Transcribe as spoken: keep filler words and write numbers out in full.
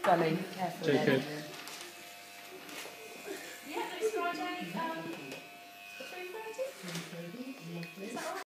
Darling, careful. Jacob. Yeah, next Friday, um, three thirty? Is that right?